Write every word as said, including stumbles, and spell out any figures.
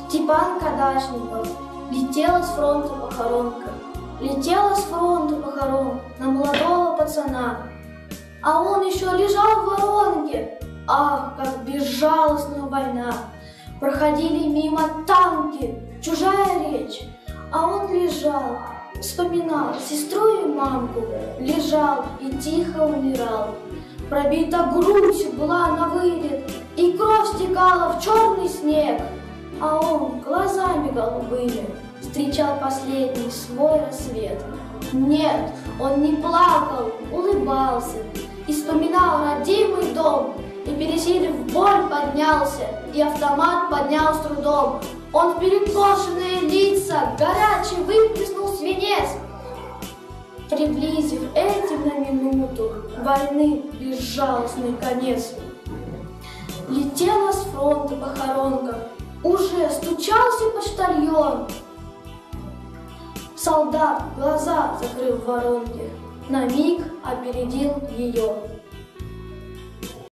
Степан Кадашников. Летела с фронта похоронка. Летела с фронта похорон на молодого пацана. А он еще лежал в воронке. Ах, как безжалостная война. Проходили мимо танки, чужая речь. А он лежал, вспоминал сестру и мамку. Лежал и тихо умирал. Пробита грудь была на вылет, и кровь стекала в черный снег. А он глазами голубыми встречал последний свой рассвет. Нет, он не плакал, улыбался и вспоминал родимый дом. И, пересилив боль, поднялся, и автомат поднял с трудом. Он в перекошенные лица горячий выплеснул свинец, приблизив этим на минуту войны безжалостный конец. Летела с фронта похоронка, уже стучался почтальон. Солдат глаза закрыл в воронке, на миг опередил ее.